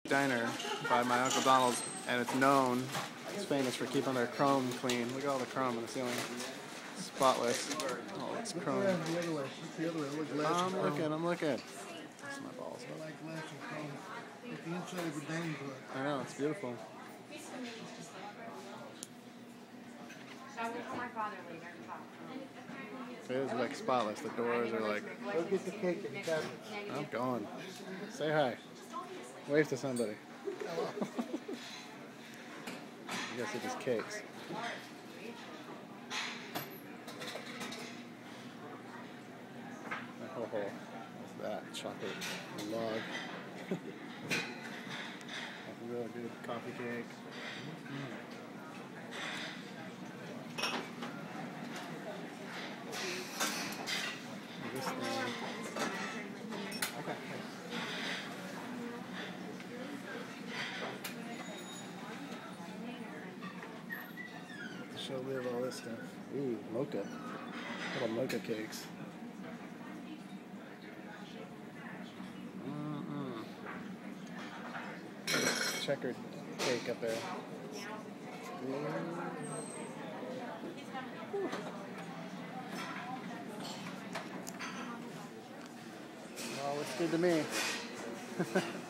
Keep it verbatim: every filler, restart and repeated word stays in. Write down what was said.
Diner by my Uncle Donald's, and it's known, it's famous for keeping their chrome clean. Look at all the chrome in the ceiling. Spotless. Oh, it's chrome. Yeah, the other way. Look the other way. Look, glass I'm and chrome. looking, I'm looking. That's my balls. I like glass and chrome. Look, the inside of the dining room. I know, it's beautiful. It is like spotless. The doors are like. Go get the cake in the cabinet. I'm going. Say hi. Wave to somebody. You guys see these cakes. Oh, oh, what's that? Chocolate log. That's a really good coffee cake. Mm. This thing. Okay. Show me all this stuff. Ooh, mocha. Little mocha cakes. Mm-mm. Checkered cake up there. Well, looks good to me.